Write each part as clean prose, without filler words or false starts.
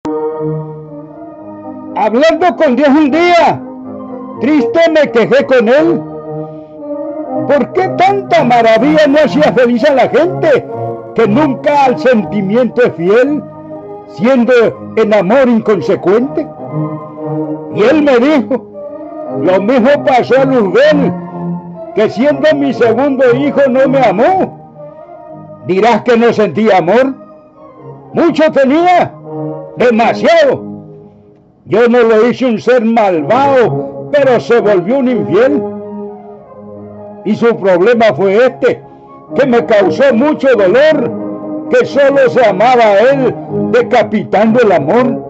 Hablando con Dios un día, triste me quejé con Él. ¿Por qué tanta maravilla no hacía feliz a la gente que nunca al sentimiento es fiel, siendo en amor inconsecuente? Y Él me dijo, lo mismo pasó a Luzbel, que siendo mi segundo hijo no me amó. ¿Dirás que no sentía amor? Mucho tenía, demasiado. Yo no lo hice un ser malvado, pero se volvió un infiel. Y su problema fue este, que me causó mucho dolor, que solo se amaba a él, decapitando el amor.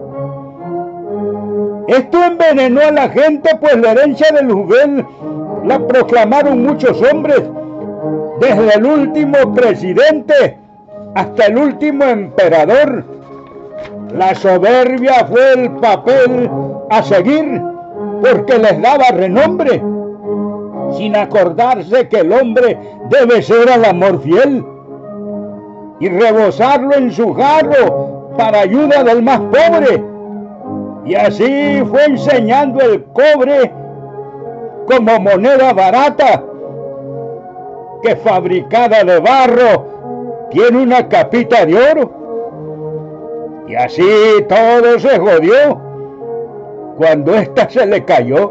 Esto envenenó a la gente, pues la herencia de Luzbel la proclamaron muchos hombres, desde el último presidente hasta el último emperador. La soberbia fue el papel a seguir, porque les daba renombre, sin acordarse que el hombre debe ser al amor fiel y rebosarlo en su jarro para ayuda del más pobre. Y así fue enseñando el cobre como moneda barata, que fabricada de barro tiene una capita de oro. Y así todo se jodió cuando ésta se le cayó.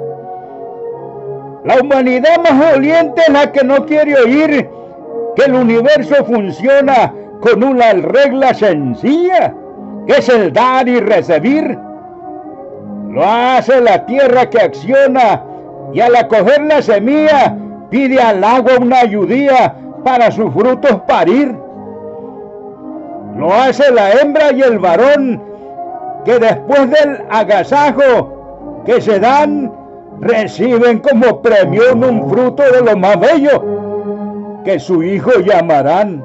La humanidad más doliente es la que no quiere oír que el universo funciona con una regla sencilla, que es el dar y recibir. Lo hace la tierra que acciona, y al acoger la semilla pide al agua una ayudía para sus frutos parir. Lo hace la hembra y el varón, que después del agasajo que se dan, reciben como premio un fruto de lo más bello, que su hijo llamarán.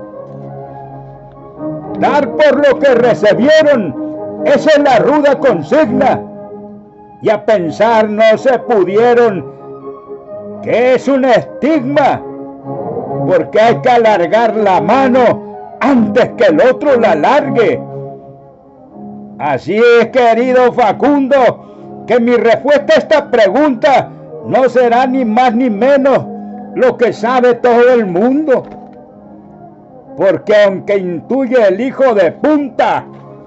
Dar por lo que recibieron, esa es la ruda consigna, y a pensar no se pudieron que es un estigma, porque hay que alargar la mano antes que el otro la largue. Así es, querido Facundo, que mi respuesta a esta pregunta no será ni más ni menos lo que sabe todo el mundo, porque aunque intuye el hijo de punta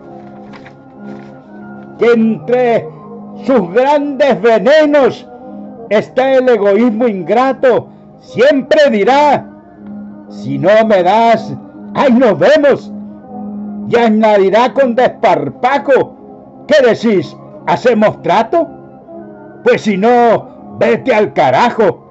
que entre sus grandes venenos está el egoísmo ingrato, siempre dirá, si no me das, ¡ay, nos vemos! Y añadirá con desparpajo, ¿qué decís? ¿Hacemos trato? Pues si no, vete al carajo.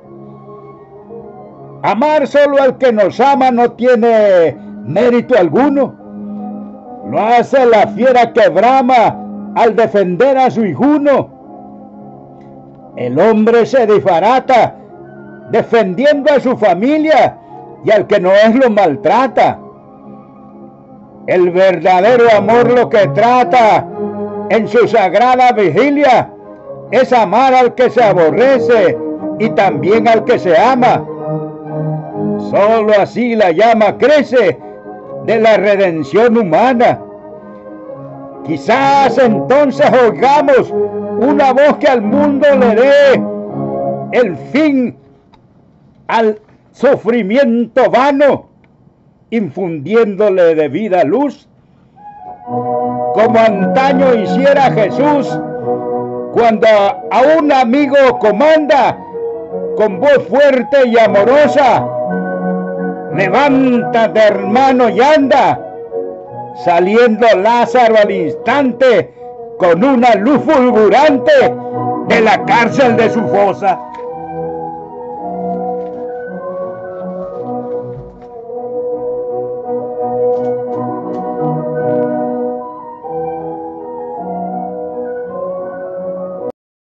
Amar solo al que nos ama no tiene mérito alguno. Lo hace la fiera que brama al defender a su hijuno. El hombre se disbarata defendiendo a su familia, y al que no es lo maltrata. El verdadero amor lo que trata en su sagrada vigilia es amar al que se aborrece y también al que se ama. Solo así la llama crece de la redención humana. Quizás entonces oigamos una voz que al mundo le dé el fin al sufrimiento vano, infundiéndole de vida luz, como antaño hiciera Jesús cuando a un amigo comanda con voz fuerte y amorosa: levántate, hermano, y anda, saliendo Lázaro al instante con una luz fulgurante de la cárcel de su fosa.